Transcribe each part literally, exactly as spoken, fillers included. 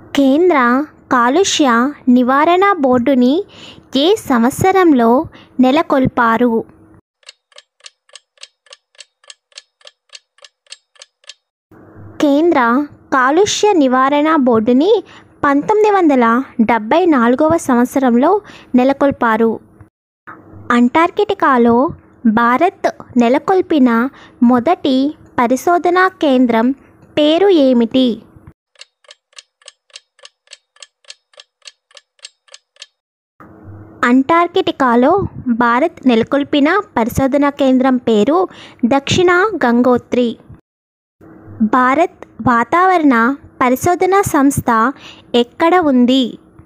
కేంద్ర కాలుష్య నివారణ బోర్డుని ఏ సంవత్సరంలో నెలకొల్పారు? కేంద్ర కాలుష్య నివారణ బోర్డుని పంతొమ్మిది వందల డెబ్భై నాలుగవ సంవత్సరంలో నెలకొల్పారు. అంటార్కిటికాలో భారత్ నెలకొల్పిన మొదటి పరిశోధనా కేంద్రం పేరు ఏమిటి? అంటార్కిటికాలో భారత్ నెలకొల్పిన పరిశోధనా కేంద్రం పేరు దక్షిణ గంగోత్రి. భారత్ వాతావరణ పరిశోధనా సంస్థ ఎక్కడ ఉంది?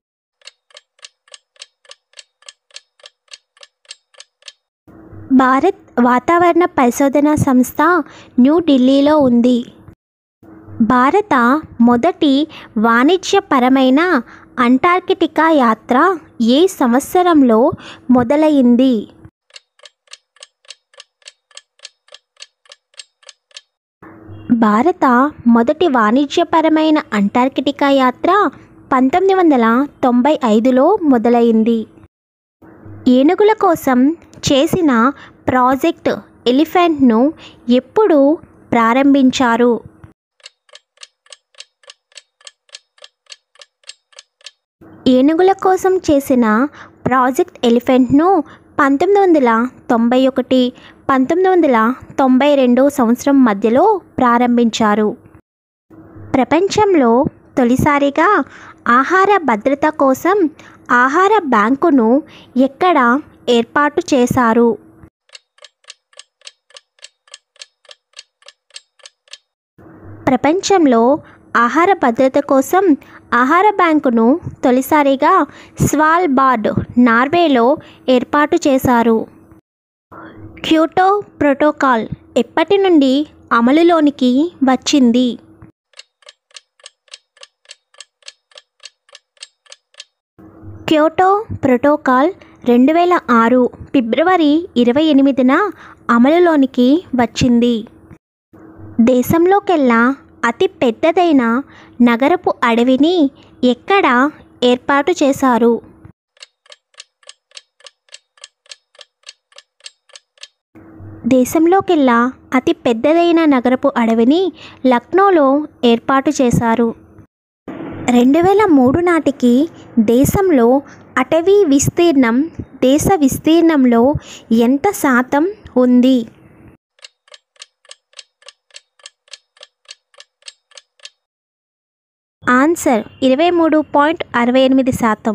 భారత్ వాతావరణ పరిశోధనా సంస్థ న్యూఢిల్లీలో ఉంది. భారత మొదటి వాణిజ్యపరమైన అంటార్కిటికా యాత్ర ఏ సంవత్సరంలో మొదలైంది? భారత మొదటి వాణిజ్యపరమైన అంటార్కిటికా యాత్ర పంతొమ్మిది వందల తొంభై ఐదులో మొదలైంది. ఏనుగుల కోసం చేసిన ప్రాజెక్ట్ ఎలిఫెంట్ను ఎప్పుడు ప్రారంభించారు? ఏనుగుల కోసం చేసిన ప్రాజెక్ట్ ఎలిఫెంట్ను పంతొమ్మిది వందల తొంభై ఒకటి పంతొమ్మిది వందల తొంభై రెండు సంవత్సరం మధ్యలో ప్రారంభించారు. ప్రపంచంలో తొలిసారిగా ఆహార భద్రత కోసం ఆహార బ్యాంకును ఎక్కడ ఏర్పాటు చేశారు? ప్రపంచంలో ఆహార భద్రత కోసం ఆహార బ్యాంకును తొలిసారిగా స్వాల్బార్డ్, నార్వేలో ఏర్పాటు చేశారు. క్యోటో ప్రోటోకాల్ ఎప్పటి నుండి అమలులోనికి వచ్చింది? క్యోటో ప్రోటోకాల్ రెండు వేల ఆరు ఫిబ్రవరి ఇరవై ఎనిమిదిన అమలులోనికి వచ్చింది. దేశంలోకెల్లా అతి పెద్దదైన నగరపు అడవిని ఎక్కడ ఏర్పాటు చేశారు? దేశంలోకెల్లా అతి పెద్దదైన నగరపు అడవిని లక్నోలో ఏర్పాటు చేశారు. రెండు వేల మూడు నాటికి దేశంలో అటవీ విస్తీర్ణం దేశ విస్తీర్ణంలో ఎంత శాతం ఉంది? ఆన్సర్ ఇరవై మూడు పాయింట్ అరవై ఎనిమిది శాతం.